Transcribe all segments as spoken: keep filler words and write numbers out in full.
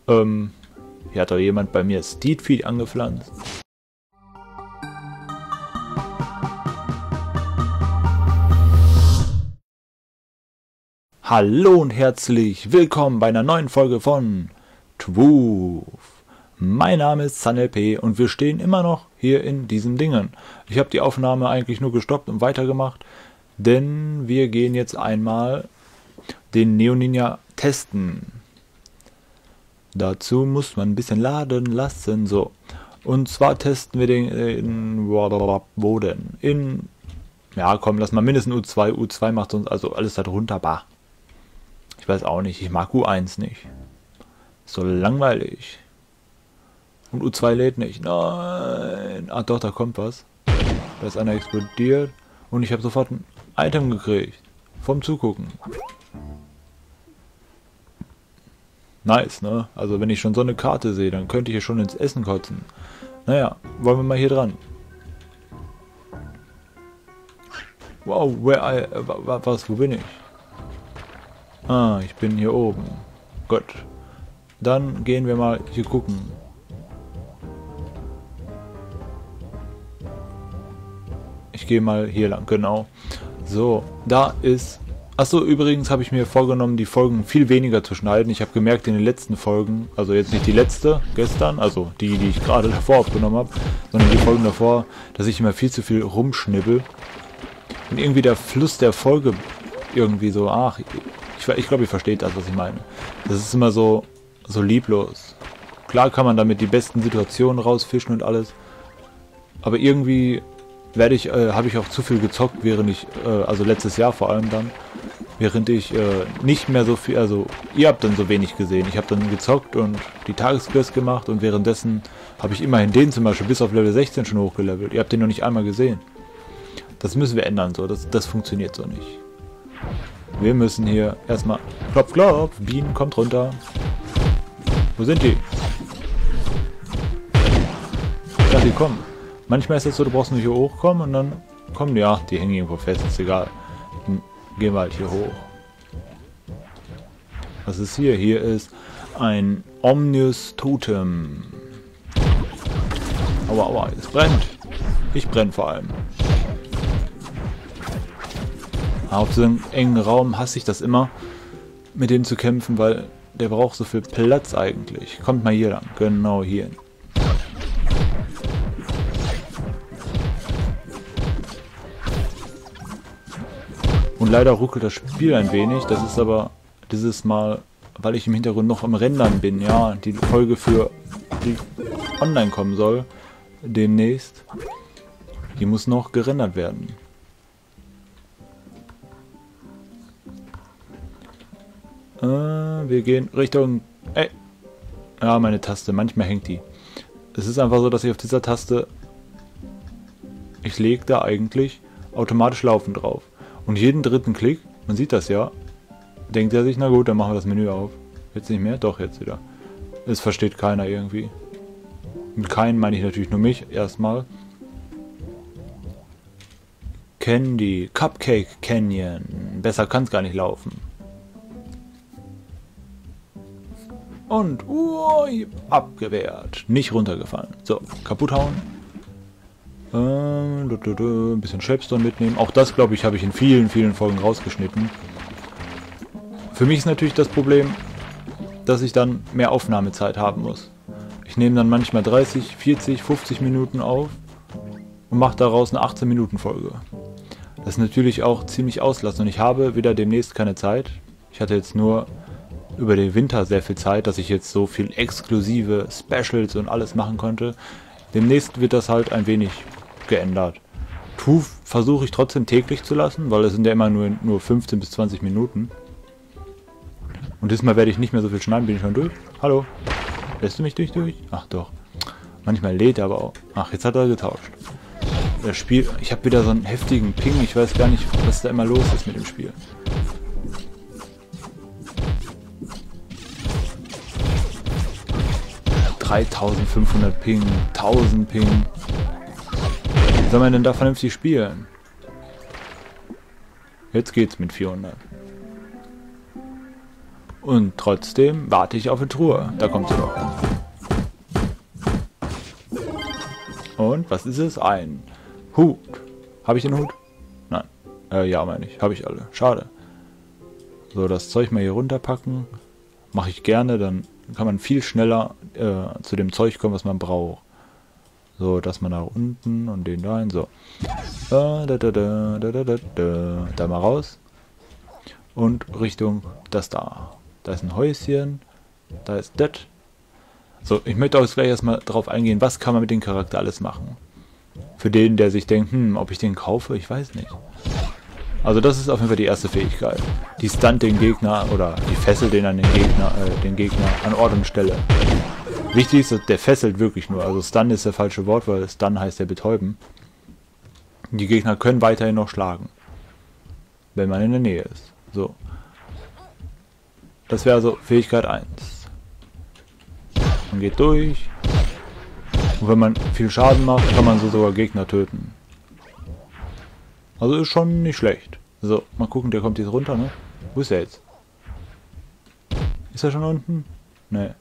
Ähm, hier hat doch jemand bei mir Steedfeed angepflanzt. Hallo und herzlich willkommen bei einer neuen Folge von Twoof. Mein Name ist SunLP und wir stehen immer noch hier in diesen Dingen. Ich habe die Aufnahme eigentlich nur gestoppt und weitergemacht, denn wir gehen jetzt einmal den Neo Ninja testen. Dazu muss man ein bisschen laden lassen, so. Und zwar testen wir den in, wo denn? In, ja komm, lass mal mindestens U zwei. U zwei macht sonst, also alles da drunter, bah. Ich weiß auch nicht, ich mag U eins nicht. Ist so langweilig. Und U zwei lädt nicht. Nein. Ah doch, da kommt was. Da ist einer explodiert. Und ich habe sofort ein Item gekriegt. Vom Zugucken. Nice, ne? Also wenn ich schon so eine Karte sehe, dann könnte ich hier schon ins Essen kotzen. Naja, wollen wir mal hier dran. Wow, where I, was, wo bin ich? Ah, ich bin hier oben. Gut. Dann gehen wir mal hier gucken. Ich gehe mal hier lang, genau. So, da ist... Achso, übrigens habe ich mir vorgenommen, die Folgen viel weniger zu schneiden. Ich habe gemerkt in den letzten Folgen, also jetzt nicht die letzte, gestern, also die, die ich gerade davor aufgenommen habe, sondern die Folgen davor, dass ich immer viel zu viel rumschnibbel. Und irgendwie der Fluss der Folge irgendwie so, ach, ich, ich glaube, ihr versteht das, was ich meine. Das ist immer so, so lieblos. Klar kann man damit die besten Situationen rausfischen und alles, aber irgendwie werde ich, äh, habe ich auch zu viel gezockt, während ich, äh, also letztes Jahr vor allem dann, während ich äh, nicht mehr so viel, also ihr habt dann so wenig gesehen. Ich habe dann gezockt und die Tagesquest gemacht und währenddessen habe ich immerhin den zum Beispiel bis auf Level sechzehn schon hochgelevelt. Ihr habt den noch nicht einmal gesehen. Das müssen wir ändern, so. Das, das funktioniert so nicht. Wir müssen hier erstmal, klopf, klopf, Bienen, kommt runter. Wo sind die? Ich dachte, die kommen. Manchmal ist es so, du brauchst nur hier hochkommen und dann kommen die, ja, die hängen irgendwo fest, ist egal. Dann gehen wir halt hier hoch. Was ist hier? Hier ist ein Omnius Totem. Aua, aua, es brennt. Ich brenne vor allem. Auf so einem engen Raum hasse ich das immer, mit dem zu kämpfen, weil der braucht so viel Platz eigentlich. Kommt mal hier lang, genau hier. Und leider ruckelt das Spiel ein wenig, das ist aber dieses Mal, weil ich im Hintergrund noch am Rendern bin, ja, die Folge für die online kommen soll, demnächst, die muss noch gerendert werden. Äh, wir gehen Richtung, ey, ja, meine Taste, manchmal hängt die. Es ist einfach so, dass ich auf dieser Taste, ich lege da eigentlich automatisch Laufen drauf. Und jeden dritten Klick, man sieht das ja, denkt er sich, na gut, dann machen wir das Menü auf. Jetzt nicht mehr? Doch, jetzt wieder. Es versteht keiner irgendwie. Mit keinen meine ich natürlich nur mich, erstmal. Candy, Cupcake Canyon. Besser kann es gar nicht laufen. Und, ui, abgewehrt. Nicht runtergefallen. So, kaputt hauen. Ein bisschen Shapestone mitnehmen. Auch das, glaube ich, habe ich in vielen, vielen Folgen rausgeschnitten. Für mich ist natürlich das Problem, dass ich dann mehr Aufnahmezeit haben muss. Ich nehme dann manchmal dreißig, vierzig, fünfzig Minuten auf und mache daraus eine achtzehn Minuten Folge. Das ist natürlich auch ziemlich auslassen und ich habe wieder demnächst keine Zeit. Ich hatte jetzt nur über den Winter sehr viel Zeit, dass ich jetzt so viel exklusive Specials und alles machen konnte. Demnächst wird das halt ein wenig geändert. Twoof versuche ich trotzdem täglich zu lassen, weil es sind ja immer nur, nur fünfzehn bis zwanzig Minuten. Und diesmal werde ich nicht mehr so viel schneiden, bin ich schon durch. Hallo? Lässt du mich durch durch? Ach doch. Manchmal lädt er aber auch. Ach, jetzt hat er getauscht. Das Spiel, ich habe wieder so einen heftigen Ping, ich weiß gar nicht, was da immer los ist mit dem Spiel. dreitausendfünfhundert Ping, tausend Ping. Wie soll man denn da vernünftig spielen? Jetzt geht's mit vierhundert. Und trotzdem warte ich auf eine Truhe. Da kommt sie doch. Und was ist es? Ein Hut. Habe ich den Hut? Nein. Äh, ja, meine ich. Habe ich alle. Schade. So, das Zeug mal hier runterpacken. Mache ich gerne. Dann kann man viel schneller äh, zu dem Zeug kommen, was man braucht. So, dass man nach unten und den da hin. So. Da, da, da, da, da, da, da. Da mal raus. Und Richtung das da. Da ist ein Häuschen. Da ist das. So, ich möchte auch jetzt gleich erstmal drauf eingehen, was kann man mit dem Charakter alles machen. Für den, der sich denkt, hm, ob ich den kaufe, ich weiß nicht. Also das ist auf jeden Fall die erste Fähigkeit. Die stunt den Gegner oder die fesselt den an den Gegner, äh, den Gegner an Ort und Stelle. Wichtig ist, dass der fesselt wirklich nur. Also Stun ist das falsche Wort, weil Stun heißt ja betäuben. Die Gegner können weiterhin noch schlagen. Wenn man in der Nähe ist. So. Das wäre also Fähigkeit eins. Man geht durch. Und wenn man viel Schaden macht, kann man so sogar Gegner töten. Also ist schon nicht schlecht. So, mal gucken, der kommt jetzt runter, ne? Wo ist er jetzt? Ist er schon unten? Ne.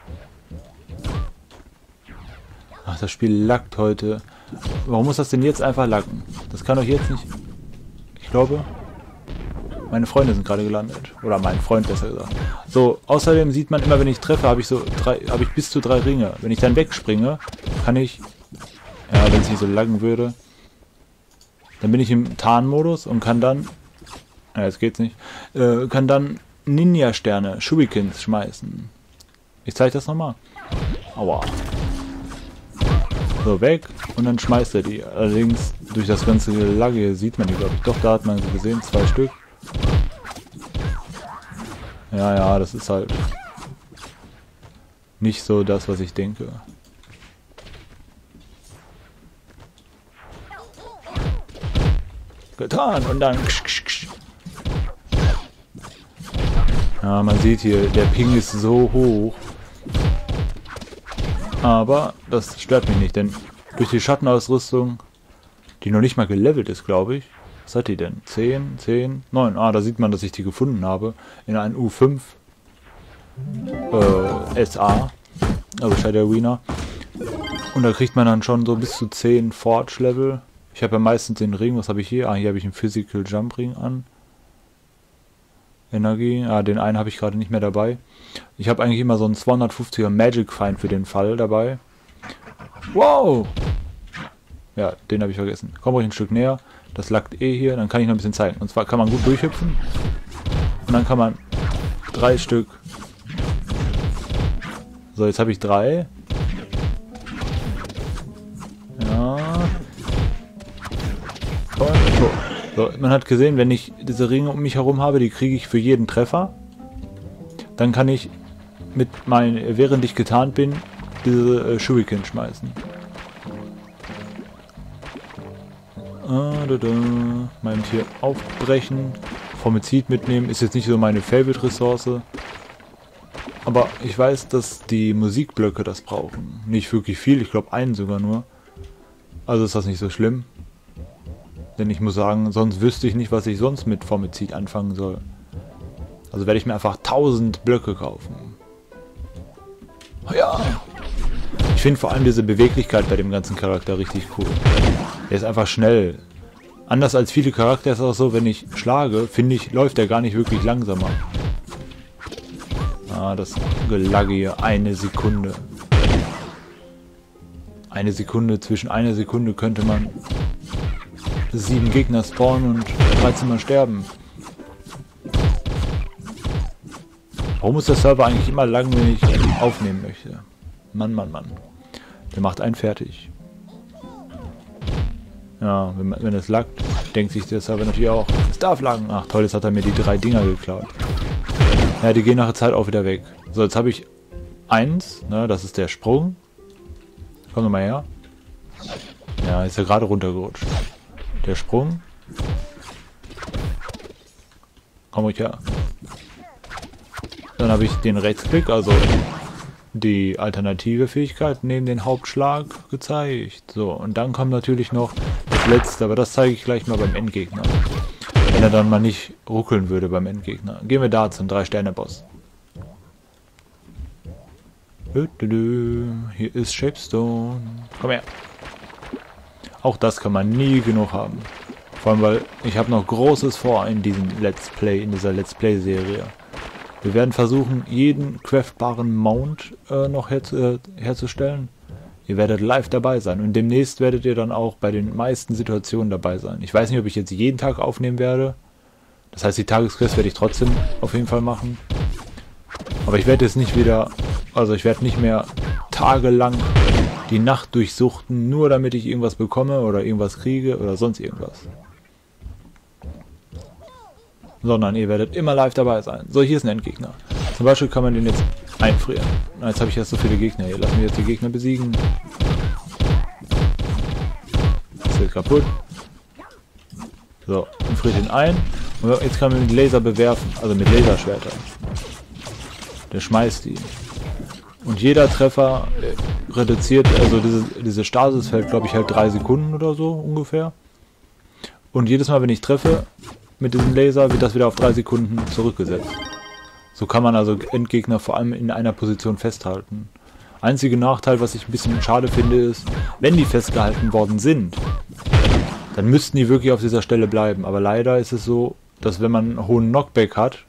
Ach, das Spiel laggt heute. Warum muss das denn jetzt einfach laggen? Das kann doch jetzt nicht... Ich glaube... Meine Freunde sind gerade gelandet. Oder mein Freund besser gesagt. So, außerdem sieht man immer, wenn ich treffe, habe ich so drei, habe ich bis zu drei Ringe. Wenn ich dann wegspringe, kann ich... Ja, wenn es nicht so laggen würde... Dann bin ich im Tarnmodus und kann dann... Ja, jetzt geht's nicht. Äh, kann dann Ninja-Sterne, Shurikens schmeißen. Ich zeige das nochmal. Aua. So, weg. Und dann schmeißt er die. Allerdings, durch das ganze Lagge sieht man die, glaube ich. Doch, da hat man sie gesehen. Zwei Stück. Ja, ja, das ist halt... nicht so das, was ich denke. Getan und dann... Ja, man sieht hier, der Ping ist so hoch. Aber das stört mich nicht, denn durch die Schattenausrüstung, die noch nicht mal gelevelt ist, glaube ich. Was hat die denn? zehn, zehn, neun. Ah, da sieht man, dass ich die gefunden habe. In einem U fünf äh, S A. Also Shadow Arena. Und da kriegt man dann schon so bis zu zehn Forge Level. Ich habe ja meistens den Ring. Was habe ich hier? Ah, hier habe ich einen Physical Jump Ring an. Energie. Ah, den einen habe ich gerade nicht mehr dabei. Ich habe eigentlich immer so einen zweihundertfünfziger Magic Find für den Fall dabei. Wow! Ja, den habe ich vergessen. Komm ruhig ein Stück näher. Das laggt eh hier. Dann kann ich noch ein bisschen zeigen. Und zwar kann man gut durchhüpfen. Und dann kann man drei Stück. So, jetzt habe ich drei. Ja. Und so. So, man hat gesehen, wenn ich diese Ringe um mich herum habe, die kriege ich für jeden Treffer. Dann kann ich mit meinen, während ich getarnt bin, diese äh, Shuriken schmeißen. Ah, da, da. Mein Tier aufbrechen. Formizid mitnehmen ist jetzt nicht so meine Favorite-Ressource. Aber ich weiß, dass die Musikblöcke das brauchen. Nicht wirklich viel, ich glaube einen sogar nur. Also ist das nicht so schlimm. Denn ich muss sagen, sonst wüsste ich nicht, was ich sonst mit Formizid anfangen soll. Also werde ich mir einfach tausend Blöcke kaufen. Oh ja! Ich finde vor allem diese Beweglichkeit bei dem ganzen Charakter richtig cool. Der ist einfach schnell. Anders als viele Charaktere ist es auch so, wenn ich schlage, finde ich, läuft er gar nicht wirklich langsamer. Ah, das Gelagge hier. Eine Sekunde. Eine Sekunde, zwischen einer Sekunde könnte man sieben Gegner spawnen und dreizehn Mal sterben. Warum muss der Server eigentlich immer lang, wenn ich aufnehmen möchte? Mann, Mann, Mann. Der macht einen fertig. Ja, wenn, wenn es laggt, denkt sich der Server natürlich auch, es darf laggen. Ach toll, jetzt hat er mir die drei Dinger geklaut. Ja, die gehen nach der Zeit auch wieder weg. So, jetzt habe ich eins, ne, das ist der Sprung. Komm doch mal her. Ja, ist ja gerade runtergerutscht. Der Sprung. Komm ruhig her. Dann habe ich den Rechtsklick, also die alternative Fähigkeit neben den Hauptschlag gezeigt. So, und dann kommt natürlich noch das letzte, aber das zeige ich gleich mal beim Endgegner. Wenn er dann mal nicht ruckeln würde beim Endgegner. Gehen wir da zum drei Sterne Boss. Hier ist Shapestone. Komm her. Auch das kann man nie genug haben. Vor allem, weil ich habe noch Großes vor in diesem Let's Play, in dieser Let's Play-Serie. Wir werden versuchen, jeden craftbaren Mount äh, noch her äh, herzustellen. Ihr werdet live dabei sein und demnächst werdet ihr dann auch bei den meisten Situationen dabei sein. Ich weiß nicht, ob ich jetzt jeden Tag aufnehmen werde. Das heißt, die Tagesquest werde ich trotzdem auf jeden Fall machen. Aber ich werde jetzt nicht wieder, also ich werde nicht mehr tagelang die Nacht durchsuchten, nur damit ich irgendwas bekomme oder irgendwas kriege oder sonst irgendwas. Sondern ihr werdet immer live dabei sein. So, hier ist ein Endgegner. Zum Beispiel kann man den jetzt einfrieren. Na, jetzt habe ich jetzt so viele Gegner hier. Lassen wir jetzt die Gegner besiegen. Das wird kaputt. So, dann friert ihn ein. Und jetzt kann man mit Laser bewerfen. Also mit Laserschwertern. Der schmeißt die. Und jeder Treffer reduziert, also diese, diese Stasis fällt, glaube ich, halt drei Sekunden oder so ungefähr. Und jedes Mal, wenn ich treffe mit diesem Laser, wird das wieder auf drei Sekunden zurückgesetzt. So kann man also Endgegner vor allem in einer Position festhalten. Einziger Nachteil, was ich ein bisschen schade finde, ist, wenn die festgehalten worden sind, dann müssten die wirklich auf dieser Stelle bleiben. Aber leider ist es so, dass wenn man einen hohen Knockback hat,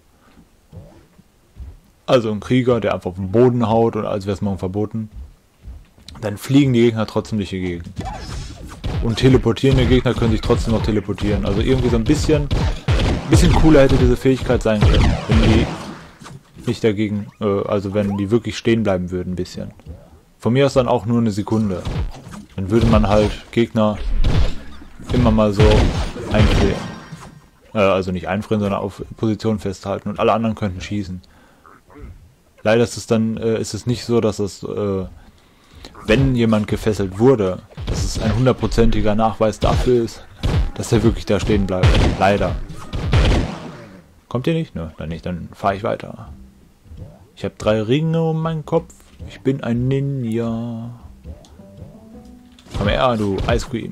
also ein Krieger, der einfach auf den Boden haut und als wäre es morgen verboten, dann fliegen die Gegner trotzdem durch die Gegend. Und teleportierende Gegner können sich trotzdem noch teleportieren. Also irgendwie so ein bisschen, bisschen cooler hätte diese Fähigkeit sein können, wenn die nicht dagegen, äh, also wenn die wirklich stehen bleiben würden ein bisschen. Von mir aus dann auch nur eine Sekunde. Dann würde man halt Gegner immer mal so einfrieren. Äh, also nicht einfrieren, sondern auf Position festhalten und alle anderen könnten schießen. Leider ist es dann, äh, ist es nicht so, dass es, äh, wenn jemand gefesselt wurde, dass es ein hundertprozentiger Nachweis dafür ist, dass er wirklich da stehen bleibt. Leider. Kommt ihr nicht? Nö, dann nicht, dann fahre ich weiter. Ich habe drei Ringe um meinen Kopf. Ich bin ein Ninja. Komm her, du Ice Cream.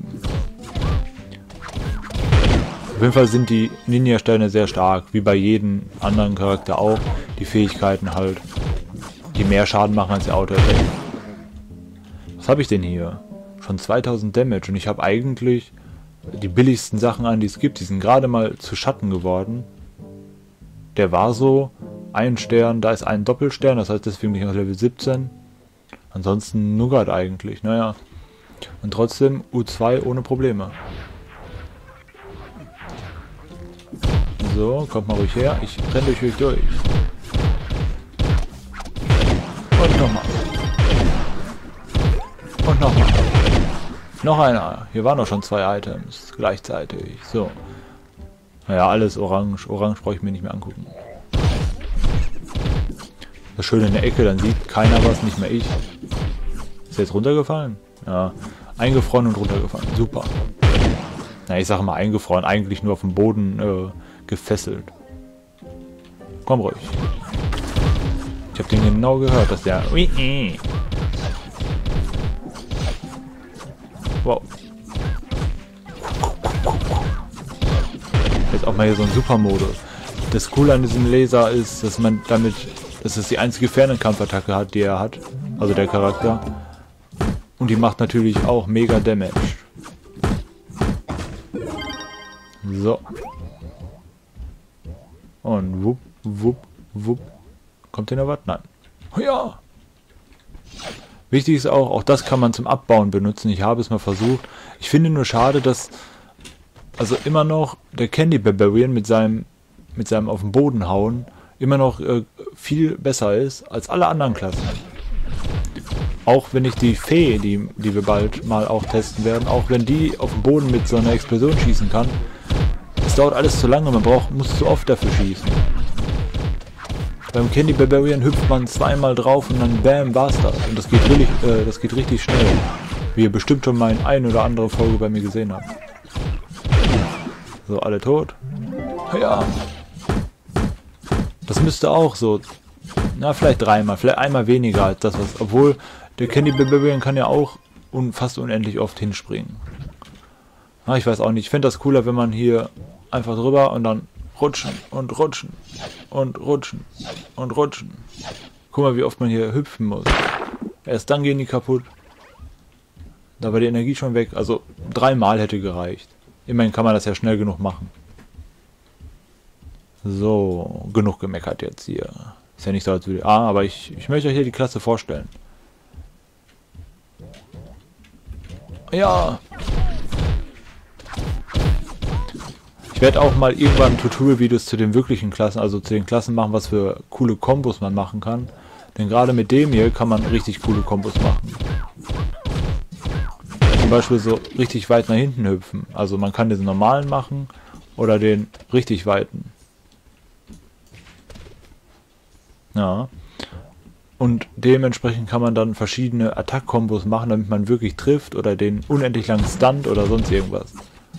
Auf jeden Fall sind die Ninja-Sterne sehr stark, wie bei jedem anderen Charakter auch. Die Fähigkeiten halt, die mehr Schaden machen als der Auto-Attack. Was habe ich denn hier? Schon zweitausend Damage und ich habe eigentlich die billigsten Sachen an, die es gibt. Die sind gerade mal zu Schatten geworden. Der war so, ein Stern, da ist ein Doppelstern, das heißt deswegen bin ich auf Level siebzehn. Ansonsten Nougat eigentlich, naja. Und trotzdem U zwei ohne Probleme. So, kommt mal ruhig her. Ich renne durch euch durch. Und nochmal. Und nochmal. Noch einer. Hier waren doch schon zwei Items gleichzeitig. So. Naja, alles orange. Orange brauche ich mir nicht mehr angucken. Das Schöne in der Ecke, dann sieht keiner was, nicht mehr ich. Ist er jetzt runtergefallen? Ja. Eingefroren und runtergefallen. Super. Na, ich sage mal eingefroren. Eigentlich nur auf dem Boden äh, gefesselt. Komm ruhig. Ich habe den genau gehört, dass der... Wow. Jetzt auch mal hier so ein Supermodus. Das Coole an diesem Laser ist, dass man damit... dass es die einzige Fernkampfattacke hat, die er hat. Also der Charakter. Und die macht natürlich auch mega Damage. So. Und wupp, wupp, wupp. Kommt denn noch was? Nein. Oh ja! Wichtig ist auch, auch das kann man zum Abbauen benutzen. Ich habe es mal versucht. Ich finde nur schade, dass also immer noch der Candy Barbarian mit seinem mit seinem auf den Boden hauen immer noch äh, viel besser ist als alle anderen Klassen. Auch wenn ich die Fee, die, die wir bald mal auch testen werden, auch wenn die auf den Boden mit so einer Explosion schießen kann, es dauert alles zu lange, man braucht, muss zu oft dafür schießen. Beim Candy Barbarian hüpft man zweimal drauf und dann bam, war's das. Und das geht richtig, äh, das geht richtig schnell. Wie ihr bestimmt schon mal in ein oder andere Folge bei mir gesehen habt. So, alle tot. Ja. Das müsste auch so, na vielleicht dreimal, vielleicht einmal weniger als das, was, obwohl der Candy Barbarian kann ja auch un, fast unendlich oft hinspringen. Na, ich weiß auch nicht, ich finde das cooler, wenn man hier einfach drüber und dann rutschen und rutschen und rutschen und rutschen. Guck mal, wie oft man hier hüpfen muss. Erst dann gehen die kaputt. Da war die Energie schon weg. Also dreimal hätte gereicht. Immerhin kann man das ja schnell genug machen. So, genug gemeckert jetzt hier. Ist ja nicht so, als würde... Ah, aber ich, ich möchte euch hier die Klasse vorstellen. Ja. Ich werde auch mal irgendwann Tutorial-Videos zu den wirklichen Klassen, also zu den Klassen machen, was für coole Kombos man machen kann. Denn gerade mit dem hier kann man richtig coole Kombos machen. Zum Beispiel so richtig weit nach hinten hüpfen. Also man kann den normalen machen oder den richtig weiten. Ja. Und dementsprechend kann man dann verschiedene Attack-Kombos machen, damit man wirklich trifft oder den unendlich langen Stunt oder sonst irgendwas.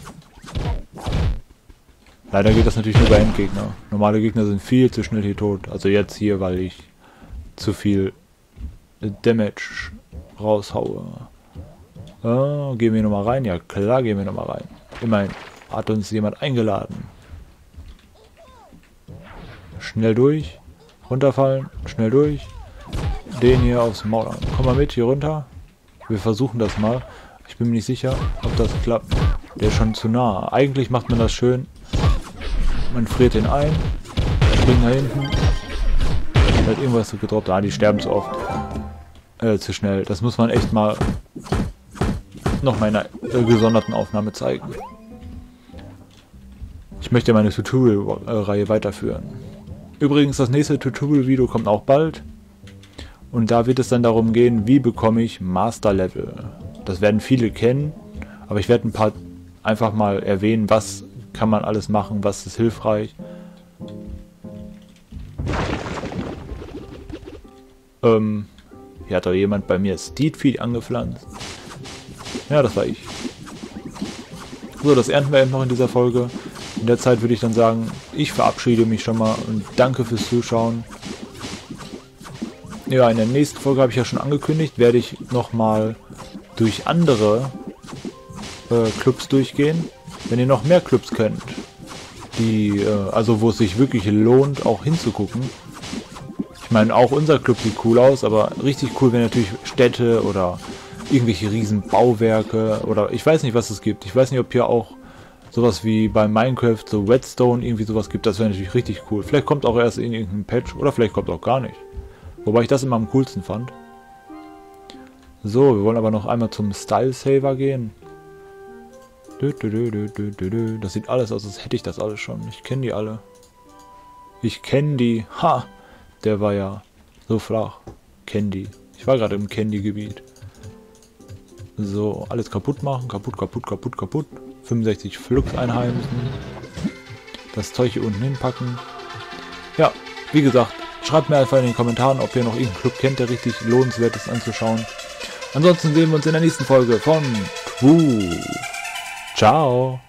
Leider geht das natürlich nur bei Endgegner. Normale Gegner sind viel zu schnell hier tot. Also jetzt hier, weil ich zu viel Damage raushaue. Ah, gehen wir nochmal rein? Ja klar, gehen wir nochmal rein. Immerhin hat uns jemand eingeladen. Schnell durch. Runterfallen. Schnell durch. Den hier aufs Maul. Komm mal mit hier runter. Wir versuchen das mal. Ich bin mir nicht sicher, ob das klappt. Der ist schon zu nah. Eigentlich macht man das schön. Man friert den ein. Springt nach hinten. Hat irgendwas so gedroppt. Ah, die sterben zu oft. Äh, zu schnell. Das muss man echt mal noch mal in einer äh, gesonderten Aufnahme zeigen. Ich möchte meine Tutorial-Reihe weiterführen. Übrigens, das nächste Tutorial-Video kommt auch bald. Und da wird es dann darum gehen, wie bekomme ich Master-Level. Das werden viele kennen, aber ich werde ein paar einfach mal erwähnen, was kann man alles machen, was ist hilfreich. Ähm, hier hat doch jemand bei mir Steedfeed angepflanzt. Ja, das war ich. So, das ernten wir eben noch in dieser Folge. In der Zeit würde ich dann sagen, ich verabschiede mich schon mal und danke fürs Zuschauen. Ja, in der nächsten Folge habe ich ja schon angekündigt, werde ich nochmal durch andere äh, Clubs durchgehen. Wenn ihr noch mehr Clubs kennt, die, äh, also wo es sich wirklich lohnt, auch hinzugucken. Ich meine, auch unser Club sieht cool aus, aber richtig cool wäre natürlich Städte oder irgendwelche riesen Bauwerke oder ich weiß nicht, was es gibt. Ich weiß nicht, ob hier auch sowas wie bei Minecraft, so Redstone, irgendwie sowas gibt. Das wäre natürlich richtig cool. Vielleicht kommt auch erst in irgendeinem Patch oder vielleicht kommt auch gar nicht. Wobei ich das immer am coolsten fand. So, wir wollen aber noch einmal zum Style Saver gehen. Das sieht alles aus, als hätte ich das alles schon. Ich kenne die alle. Ich kenne die. Ha! Der war ja so flach. Candy. Ich war gerade im Candy-Gebiet. So, alles kaputt machen. Kaputt, kaputt, kaputt, kaputt. fünfundsechzig Flux einheimsen. Das Zeug hier unten hinpacken. Ja, wie gesagt, schreibt mir einfach in den Kommentaren, ob ihr noch irgendeinen Club kennt, der richtig lohnenswert ist anzuschauen. Ansonsten sehen wir uns in der nächsten Folge von Twoo. Ciao.